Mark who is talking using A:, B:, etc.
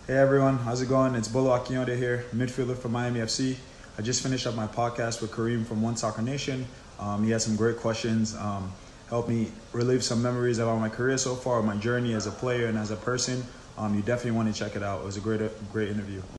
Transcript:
A: Hey everyone, how's it going? It's Akinyode here, midfielder for Miami FC. I just finished up my podcast with Kareem from onesoccernation. He had some great questions, helped me relive some memories about my career so far, my journey as a player and as a person. You definitely want to check it out. It was a great interview.